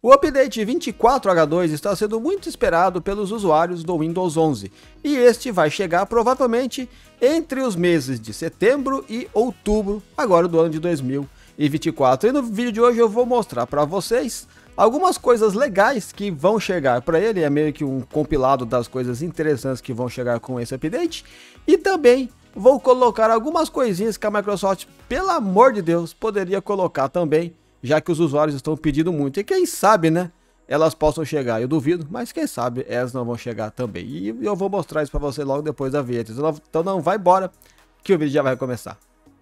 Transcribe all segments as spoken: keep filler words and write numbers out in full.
O update vinte e quatro H dois está sendo muito esperado pelos usuários do Windows onze, e este vai chegar provavelmente entre os meses de setembro e outubro, agora do ano de dois mil e vinte e quatro. E no vídeo de hoje eu vou mostrar para vocês algumas coisas legais que vão chegar para ele, é meio que um compilado das coisas interessantes que vão chegar com esse update, e também vou colocar algumas coisinhas que a Microsoft, pelo amor de Deus, poderia colocar também, já que os usuários estão pedindo muito. E quem sabe, né, elas possam chegar. Eu duvido, mas quem sabe elas não vão chegar também. E eu vou mostrar isso para você logo depois da vinheta. Então não vai embora, que o vídeo já vai começar.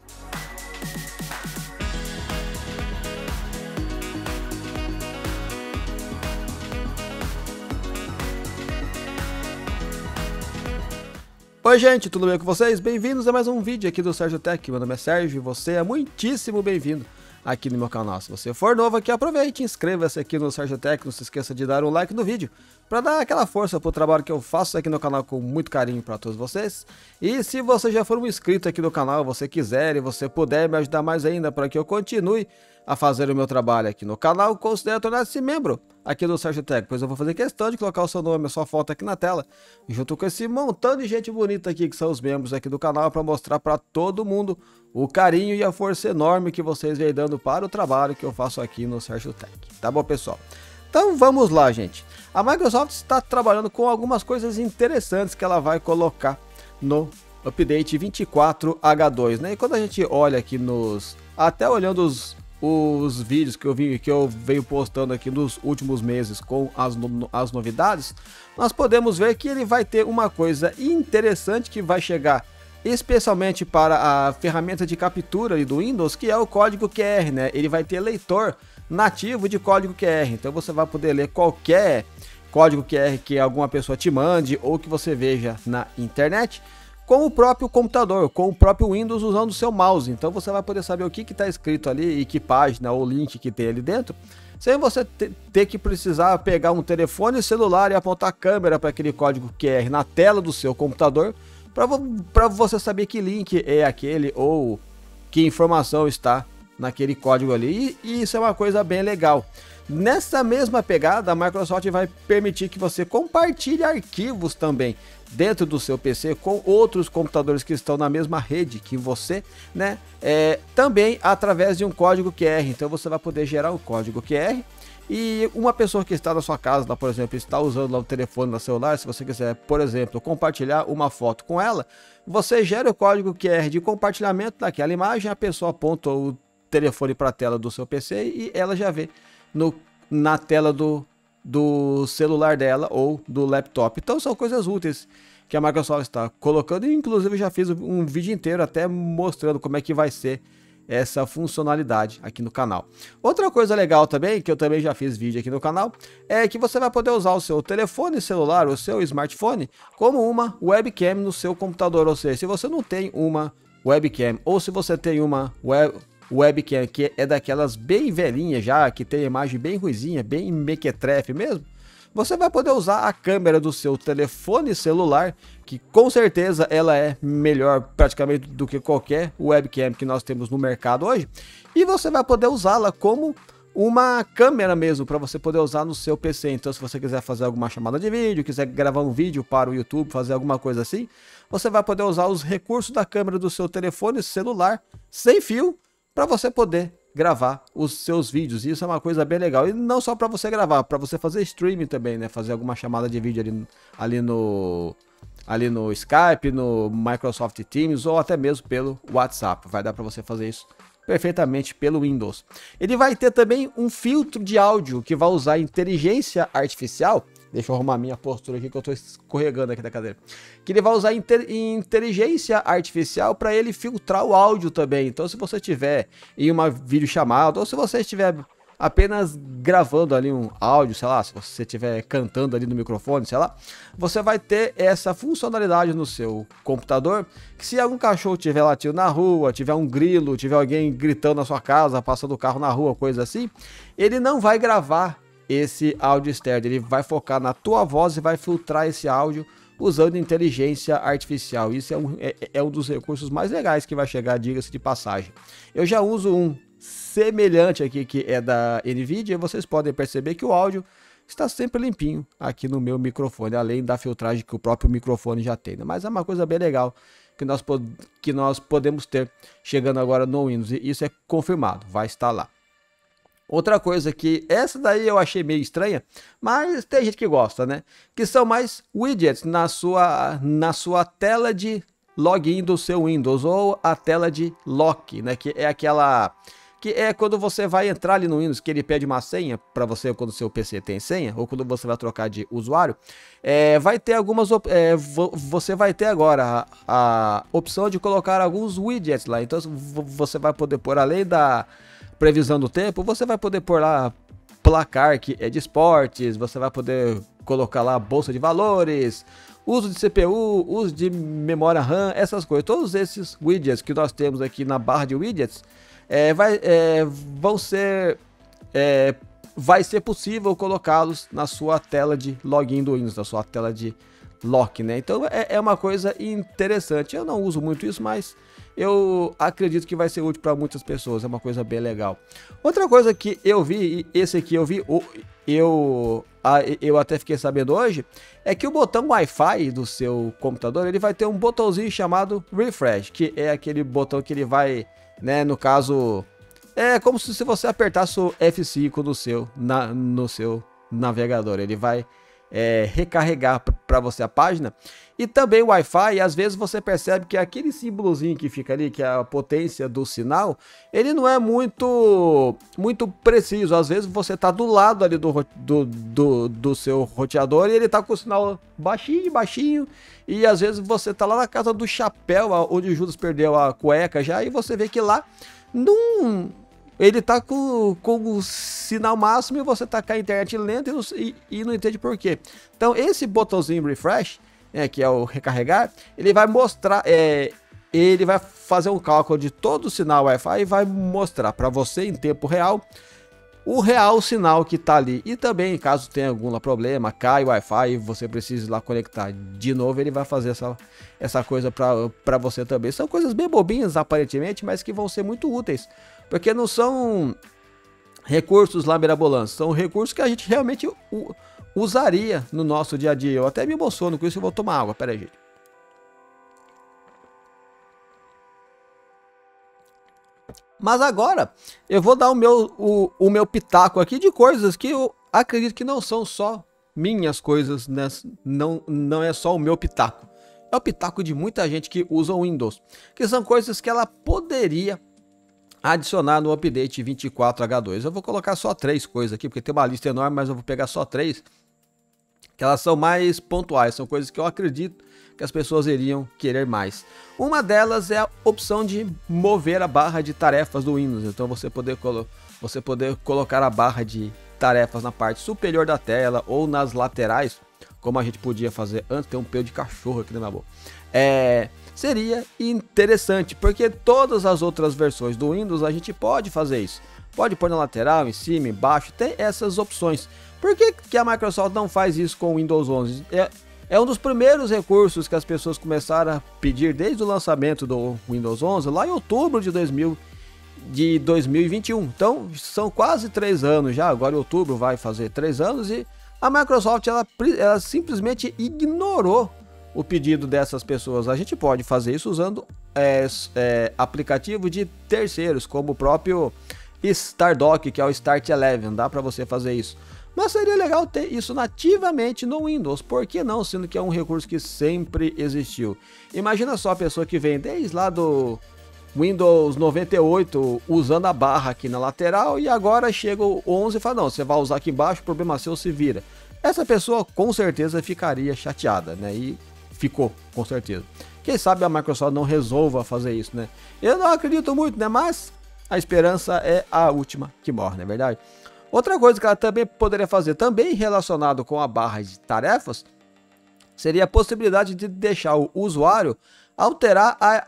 Oi gente, tudo bem com vocês? Bem-vindos a mais um vídeo aqui do Sérgio Tech. Meu nome é Sérgio e você é muitíssimo bem-vindo aqui no meu canal. Se você for novo aqui, aproveite e inscreva-se aqui no Sérgio Tech. Não se esqueça de dar um like no vídeo para dar aquela força para o trabalho que eu faço aqui no canal com muito carinho para todos vocês. E se você já for um inscrito aqui no canal, você quiser e você puder me ajudar mais ainda para que eu continue a fazer o meu trabalho aqui no canal, considere tornar-se membro aqui do Sérgio Tech, pois eu vou fazer questão de colocar o seu nome, a sua foto aqui na tela, junto com esse montão de gente bonita aqui que são os membros aqui do canal, para mostrar para todo mundo o carinho e a força enorme que vocês vêm dando para o trabalho que eu faço aqui no Sérgio Tech. Tá bom, pessoal? Então vamos lá, gente. A Microsoft está trabalhando com algumas coisas interessantes que ela vai colocar no update vinte e quatro H dois, né? E quando a gente olha aqui nos... até olhando os... os vídeos que eu vi, que eu venho postando aqui nos últimos meses com as, no, as novidades, nós podemos ver que ele vai ter uma coisa interessante que vai chegar especialmente para a ferramenta de captura do Windows, que é o código Q R, né? Ele vai ter leitor nativo de código Q R, então você vai poder ler qualquer código Q R que alguma pessoa te mande ou que você veja na internet, com o próprio computador, com o próprio Windows, usando o seu mouse. Então você vai poder saber o que está escrito ali e que página ou link que tem ali dentro, sem você ter que precisar pegar um telefone celular e apontar a câmera para aquele código Q R na tela do seu computador, para você saber que link é aquele ou que informação está naquele código ali. E, e isso é uma coisa bem legal. Nessa mesma pegada, a Microsoft vai permitir que você compartilhe arquivos também dentro do seu P C com outros computadores que estão na mesma rede que você, né? É, também através de um código Q R. Então você vai poder gerar um código Q R e uma pessoa que está na sua casa, lá, por exemplo, está usando lá o telefone no celular, se você quiser, por exemplo, compartilhar uma foto com ela, você gera o código Q R de compartilhamento daquela imagem, a pessoa aponta o telefone para a tela do seu P C e ela já vê no, na tela do, do celular dela ou do laptop. Então são coisas úteis que a Microsoft está colocando, e inclusive já fiz um vídeo inteiro até mostrando como é que vai ser essa funcionalidade aqui no canal. Outra coisa legal também, que eu também já fiz vídeo aqui no canal, é que você vai poder usar o seu telefone celular, o seu smartphone, como uma webcam no seu computador. Ou seja, se você não tem uma webcam, ou se você tem uma web webcam que é daquelas bem velhinhas já, que tem a imagem bem ruizinha, bem mequetrefe mesmo, você vai poder usar a câmera do seu telefone celular, que com certeza ela é melhor praticamente do que qualquer webcam que nós temos no mercado hoje, e você vai poder usá-la como uma câmera mesmo, para você poder usar no seu P C. Então se você quiser fazer alguma chamada de vídeo, quiser gravar um vídeo para o YouTube, fazer alguma coisa assim, você vai poder usar os recursos da câmera do seu telefone celular sem fio, para você poder gravar os seus vídeos. Isso é uma coisa bem legal, e não só para você gravar, para você fazer streaming também, né? Fazer alguma chamada de vídeo ali, ali no ali no Skype, no Microsoft Teams, ou até mesmo pelo WhatsApp. Vai dar para você fazer isso perfeitamente pelo Windows. Ele vai ter também um filtro de áudio que vai usar inteligência artificial. Deixa eu arrumar minha postura aqui que eu estou escorregando aqui da cadeira. Que ele vai usar inteligência artificial para ele filtrar o áudio também. Então se você tiver em uma videochamada, ou se você estiver apenas gravando ali um áudio, sei lá, se você estiver cantando ali no microfone, sei lá, você vai ter essa funcionalidade no seu computador, que se algum cachorro estiver latindo na rua, tiver um grilo, tiver alguém gritando na sua casa, passando o carro na rua, coisa assim, ele não vai gravar esse áudio externo, ele vai focar na tua voz e vai filtrar esse áudio usando inteligência artificial. Isso é um, é, é um dos recursos mais legais que vai chegar, diga-se de passagem. Eu já uso um semelhante aqui que é da NVIDIA, vocês podem perceber que o áudio está sempre limpinho aqui no meu microfone, além da filtragem que o próprio microfone já tem, né? Mas é uma coisa bem legal que nós, que nós podemos ter chegando agora no Windows, e isso é confirmado, vai estar lá. Outra coisa que, essa daí eu achei meio estranha, mas tem gente que gosta, né? Que são mais widgets na sua, na sua tela de login do seu Windows, ou a tela de lock, né? Que é aquela... que é quando você vai entrar ali no Windows, que ele pede uma senha para você quando o seu P C tem senha, ou quando você vai trocar de usuário, é, vai ter algumas, é, você vai ter agora a, a opção de colocar alguns widgets lá, então você vai poder pôr, além da previsão do tempo, você vai poder pôr lá placar que é de esportes, você vai poder colocar lá bolsa de valores, uso de C P U, uso de memória RAM, essas coisas, todos esses widgets que nós temos aqui na barra de widgets, É, vai, é, vão ser, é, vai ser possível colocá-los na sua tela de login do Windows, na sua tela de lock, né? Então é, é uma coisa interessante. Eu não uso muito isso, mas eu acredito que vai ser útil para muitas pessoas. É uma coisa bem legal. Outra coisa que eu vi, e esse aqui eu vi, eu, eu até fiquei sabendo hoje, é que o botão Wi-Fi do seu computador, ele vai ter um botãozinho chamado Refresh, que é aquele botão que ele vai... né, no caso, é como se, se você apertasse o F cinco no seu, na, no seu navegador, ele vai é, recarregar para você a página. E também o Wi-Fi, às vezes você percebe que aquele símbolozinho que fica ali, que é a potência do sinal, ele não é muito muito preciso. Às vezes você está do lado ali do, do, do, do seu roteador e ele está com o sinal baixinho, baixinho. E às vezes você tá lá na casa do chapéu, onde o Judas perdeu a cueca já, e você vê que lá não, ele tá com, com o sinal máximo e você tá com a internet lenta e não, e, e não entende por quê. Então esse botãozinho refresh, é, que é o recarregar, ele vai mostrar, é, ele vai fazer um cálculo de todo o sinal Wi-Fi e vai mostrar para você em tempo real o real sinal que tá ali. E também, caso tenha algum problema, cai o Wi-Fi e você precisa ir lá conectar de novo, ele vai fazer essa, essa coisa para você também. São coisas bem bobinhas aparentemente, mas que vão ser muito úteis, porque não são recursos lá mirabolantes, são recursos que a gente realmente usaria no nosso dia a dia. Eu até me emociono com isso, eu vou tomar água, pera aí, gente. Mas agora eu vou dar o meu, o, o meu pitaco aqui de coisas que eu acredito que não são só minhas coisas, né? não, não é só o meu pitaco. É o pitaco de muita gente que usa o Windows, que são coisas que ela poderia adicionar no update vinte e quatro H dois. Eu vou colocar só três coisas aqui, porque tem uma lista enorme, mas eu vou pegar só três, que elas são mais pontuais, são coisas que eu acredito que as pessoas iriam querer mais. Uma delas é a opção de mover a barra de tarefas do Windows. Então você poder, colo você poder colocar a barra de tarefas na parte superior da tela ou nas laterais, como a gente podia fazer antes. Tem um pelo de cachorro aqui na minha boca. É, seria interessante, porque todas as outras versões do Windows a gente pode fazer isso. Pode pôr na lateral, em cima, embaixo, tem essas opções. Por que que a Microsoft não faz isso com o Windows onze? É, É um dos primeiros recursos que as pessoas começaram a pedir desde o lançamento do Windows onze, lá em outubro de, dois mil, de dois mil e vinte e um. Então, são quase três anos já, agora em outubro vai fazer três anos, e a Microsoft ela, ela simplesmente ignorou o pedido dessas pessoas. A gente pode fazer isso usando é, é, aplicativo de terceiros, como o próprio StarDock, que é o Start Eleven, dá para você fazer isso. Mas seria legal ter isso nativamente no Windows, por que não, sendo que é um recurso que sempre existiu. Imagina só a pessoa que vem desde lá do Windows noventa e oito usando a barra aqui na lateral e agora chega o onze e fala, não, você vai usar aqui embaixo, o problema seu, se vira. Essa pessoa com certeza ficaria chateada, né? E ficou, com certeza. Quem sabe a Microsoft não resolva fazer isso, né? Eu não acredito muito, né? Mas a esperança é a última que morre, não é verdade? Outra coisa que ela também poderia fazer, também relacionado com a barra de tarefas, seria a possibilidade de deixar o usuário alterar a,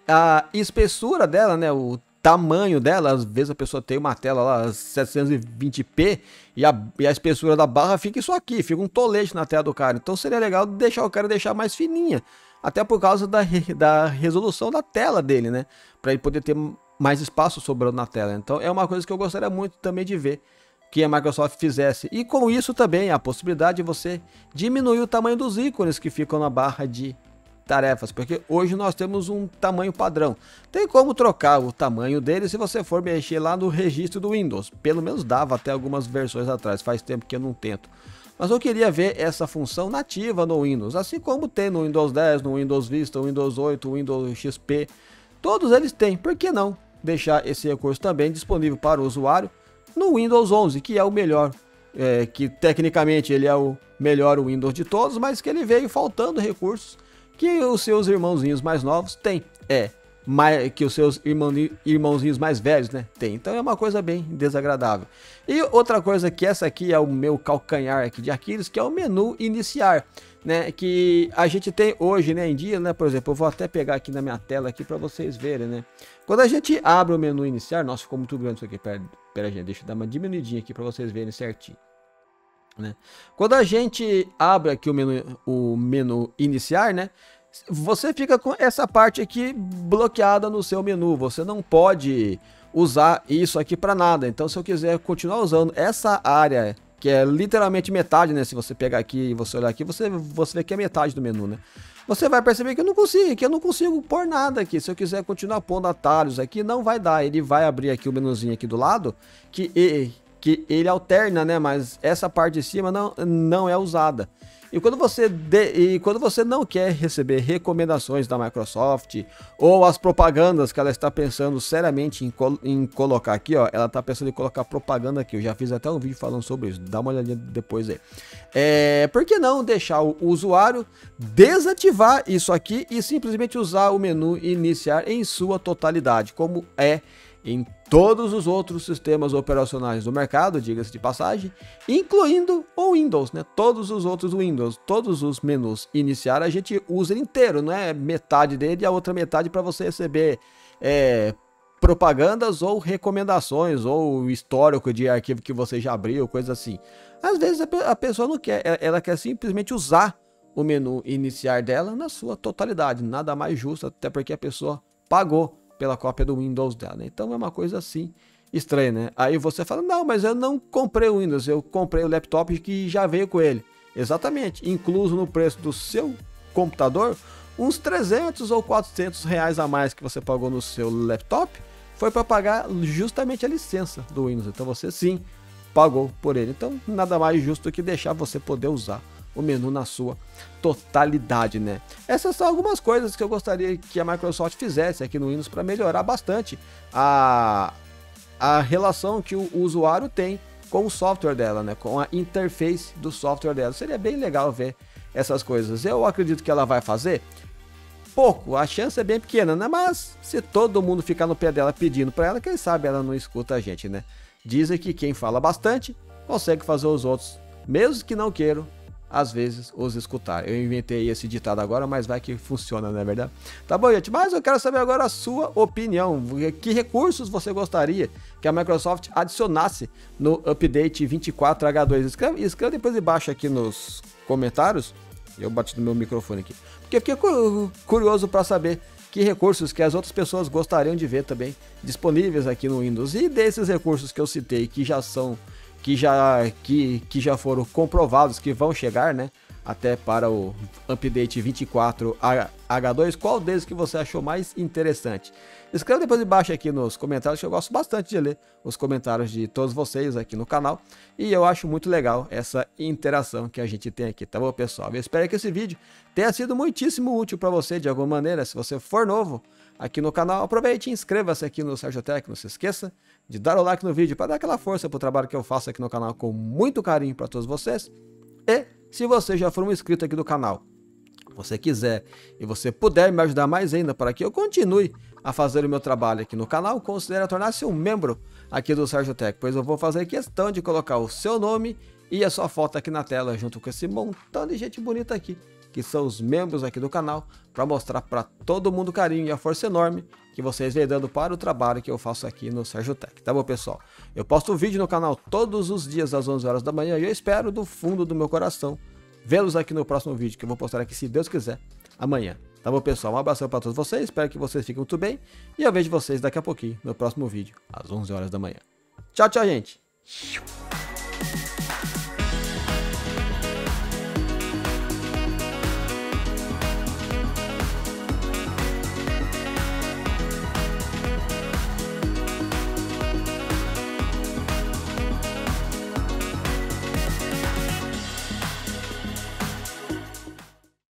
a espessura dela, né, o tamanho dela. Às vezes a pessoa tem uma tela lá setecentos e vinte p e a, e a espessura da barra fica isso aqui, fica um tolete na tela do cara. Então seria legal deixar o cara deixar mais fininha, até por causa da, da resolução da tela dele, né, para ele poder ter mais espaço sobrando na tela. Então é uma coisa que eu gostaria muito também de ver que a Microsoft fizesse. E com isso também a possibilidade de você diminuir o tamanho dos ícones que ficam na barra de tarefas, porque hoje nós temos um tamanho padrão. Tem como trocar o tamanho dele se você for mexer lá no registro do Windows. Pelo menos dava até algumas versões atrás, faz tempo que eu não tento. Mas eu queria ver essa função nativa no Windows, assim como tem no Windows dez, no Windows Vista, no Windows oito, no Windows X P. Todos eles têm, por que não deixar esse recurso também disponível para o usuário no Windows onze, que é o melhor, é, que tecnicamente ele é o melhor Windows de todos, mas que ele veio faltando recursos que os seus irmãozinhos mais novos têm, é, mais, que os seus irmão, irmãozinhos mais velhos, né, têm. Então é uma coisa bem desagradável. E outra coisa que essa aqui é o meu calcanhar aqui de Aquiles, que é o menu iniciar, né, que a gente tem hoje, né, em dia, né, por exemplo, eu vou até pegar aqui na minha tela aqui para vocês verem, né. Quando a gente abre o menu iniciar, nossa, ficou muito grande isso aqui, pera, pera gente, deixa eu dar uma diminuidinha aqui para vocês verem certinho. Né? Quando a gente abre aqui o menu, o menu iniciar, né, você fica com essa parte aqui bloqueada no seu menu. Você não pode usar isso aqui para nada. Então, se eu quiser continuar usando essa área, que é literalmente metade, né, se você pegar aqui e você olhar aqui, você, você vê que é metade do menu, né? Você vai perceber que eu não consigo, que eu não consigo pôr nada aqui. Se eu quiser continuar pondo atalhos aqui, não vai dar. Ele vai abrir aqui o menuzinho aqui do lado, que que ele alterna, né, mas essa parte de cima não, não é usada. E quando você de, e quando você não quer receber recomendações da Microsoft ou as propagandas que ela está pensando seriamente em, col em colocar aqui, ó, ela está pensando em colocar propaganda aqui. Eu já fiz até um vídeo falando sobre isso, dá uma olhadinha depois aí. É, por que não deixar o usuário desativar isso aqui e simplesmente usar o menu iniciar em sua totalidade, como é em todos os outros sistemas operacionais do mercado, diga-se de passagem, incluindo o Windows, né? Todos os outros Windows, todos os menus iniciar, a gente usa ele inteiro, não é metade dele e a outra metade para você receber é, propagandas ou recomendações ou histórico de arquivo que você já abriu, coisa assim. Às vezes a pessoa não quer, ela quer simplesmente usar o menu iniciar dela na sua totalidade, nada mais justo, até porque a pessoa pagou pela cópia do Windows dela, né? Então é uma coisa assim estranha, né? Aí você fala, não, mas eu não comprei o Windows, eu comprei o laptop que já veio com ele. Exatamente, incluso no preço do seu computador, uns trezentos ou quatrocentos reais a mais que você pagou no seu laptop, foi para pagar justamente a licença do Windows. Então você sim pagou por ele. Então nada mais justo que deixar você poder usar o menu na sua totalidade, né? Essas são algumas coisas que eu gostaria que a Microsoft fizesse aqui no Windows para melhorar bastante a, a relação que o usuário tem com o software dela, né? Com a interface do software dela. Seria bem legal ver essas coisas. Eu acredito que ela vai fazer pouco, a chance é bem pequena, né? Mas se todo mundo ficar no pé dela pedindo para ela, quem sabe ela não escuta a gente, né? Dizem que quem fala bastante consegue fazer os outros, mesmo que não queiram, às vezes os escutar. Eu inventei esse ditado agora, mas vai que funciona, não é verdade? Tá bom, gente, mas eu quero saber agora a sua opinião. Que recursos você gostaria que a Microsoft adicionasse no Update vinte e quatro H dois? Escreve, escreve depois embaixo aqui nos comentários. Eu bati no meu microfone aqui, porque eu fiquei curioso para saber que recursos que as outras pessoas gostariam de ver também disponíveis aqui no Windows. E desses recursos que eu citei, que já são que já, que, que já foram comprovados que vão chegar, né, até para o Update vinte e quatro H dois, qual deles que você achou mais interessante? Escreva depois embaixo aqui nos comentários, que eu gosto bastante de ler os comentários de todos vocês aqui no canal, e eu acho muito legal essa interação que a gente tem aqui, tá bom, pessoal? Eu espero que esse vídeo tenha sido muitíssimo útil para você de alguma maneira. Se você for novo aqui no canal, aproveite e inscreva-se aqui no Sérgio Tech, não se esqueça de dar o like no vídeo para dar aquela força para o trabalho que eu faço aqui no canal com muito carinho para todos vocês. E se você já for um inscrito aqui do canal, você quiser e você puder me ajudar mais ainda para que eu continue a fazer o meu trabalho aqui no canal, considere tornar-se um membro aqui do Sérgio Tech, pois eu vou fazer questão de colocar o seu nome e a sua foto aqui na tela, junto com esse montão de gente bonita aqui, que são os membros aqui do canal, para mostrar para todo mundo o carinho e a força enorme que vocês vêm dando para o trabalho que eu faço aqui no Sérgio Tech, tá bom, pessoal? Eu posto vídeo no canal todos os dias às onze horas da manhã e eu espero do fundo do meu coração vê-los aqui no próximo vídeo, que eu vou postar aqui, se Deus quiser, amanhã. Tá bom, pessoal? Um abração para todos vocês, espero que vocês fiquem muito bem. E eu vejo vocês daqui a pouquinho, no próximo vídeo, às onze horas da manhã. Tchau, tchau, gente!